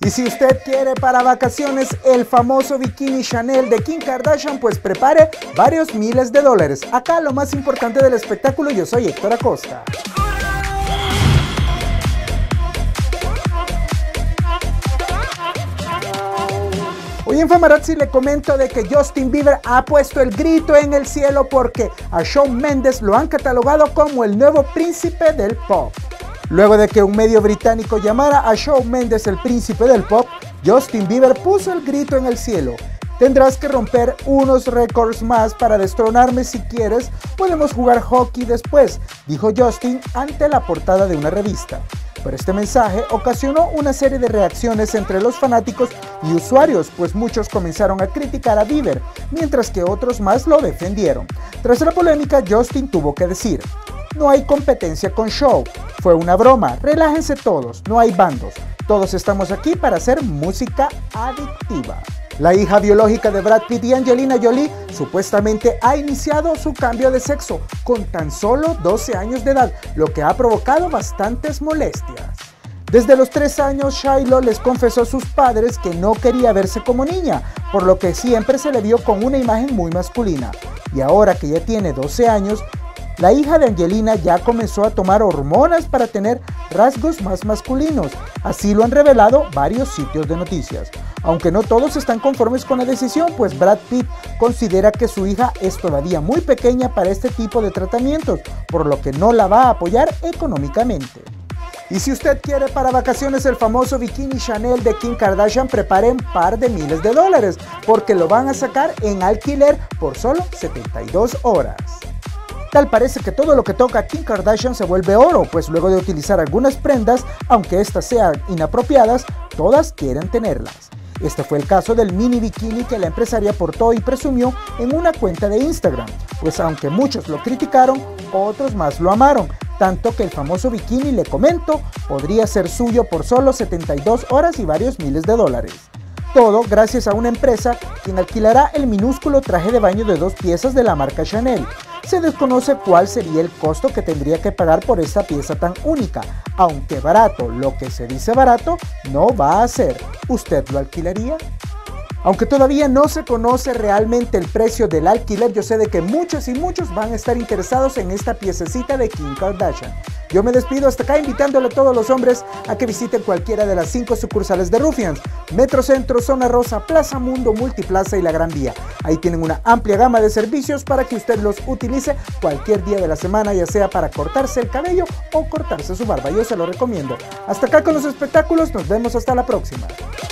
Y si usted quiere para vacaciones el famoso bikini Chanel de Kim Kardashian, pues prepare varios miles de dólares. Acá lo más importante del espectáculo, yo soy Héctor Acosta. Hoy en Famarazzi le comento de que Justin Bieber ha puesto el grito en el cielo porque a Shawn Mendes lo han catalogado como el nuevo príncipe del pop. Luego de que un medio británico llamara a Shawn Mendes el príncipe del pop, Justin Bieber puso el grito en el cielo. Tendrás que romper unos récords más para destronarme si quieres, podemos jugar hockey después, dijo Justin ante la portada de una revista. Pero este mensaje ocasionó una serie de reacciones entre los fanáticos y usuarios, pues muchos comenzaron a criticar a Bieber, mientras que otros más lo defendieron. Tras la polémica, Justin tuvo que decir: "No hay competencia con Shawn, fue una broma, relájense todos, no hay bandos, todos estamos aquí para hacer música adictiva". La hija biológica de Brad Pitt y Angelina Jolie supuestamente ha iniciado su cambio de sexo con tan solo 12 años de edad, lo que ha provocado bastantes molestias. Desde los 3 años, Shiloh les confesó a sus padres que no quería verse como niña, por lo que siempre se le vio con una imagen muy masculina. Y ahora que ya tiene 12 años, la hija de Angelina ya comenzó a tomar hormonas para tener rasgos más masculinos, así lo han revelado varios sitios de noticias. Aunque no todos están conformes con la decisión, pues Brad Pitt considera que su hija es todavía muy pequeña para este tipo de tratamientos, por lo que no la va a apoyar económicamente. Y si usted quiere para vacaciones el famoso bikini Chanel de Kim Kardashian, prepare un par de miles de dólares, porque lo van a sacar en alquiler por solo 72 horas. Tal parece que todo lo que toca a Kim Kardashian se vuelve oro, pues luego de utilizar algunas prendas, aunque estas sean inapropiadas, todas quieren tenerlas. Este fue el caso del mini bikini que la empresaria portó y presumió en una cuenta de Instagram, pues aunque muchos lo criticaron, otros más lo amaron, tanto que el famoso bikini, le comento, podría ser suyo por solo 72 horas y varios miles de dólares. Todo gracias a una empresa quien alquilará el minúsculo traje de baño de 2 piezas de la marca Chanel. Se desconoce cuál sería el costo que tendría que pagar por esta pieza tan única, aunque barato, lo que se dice barato, no va a ser. ¿Usted lo alquilaría? Aunque todavía no se conoce realmente el precio del alquiler, yo sé de que muchos y muchos van a estar interesados en esta piececita de Kim Kardashian. Yo me despido hasta acá invitándole a todos los hombres a que visiten cualquiera de las 5 sucursales de Rufians: Metrocentro, Zona Rosa, Plaza Mundo, Multiplaza y La Gran Vía. Ahí tienen una amplia gama de servicios para que usted los utilice cualquier día de la semana, ya sea para cortarse el cabello o cortarse su barba. Yo se lo recomiendo. Hasta acá con los espectáculos, nos vemos hasta la próxima.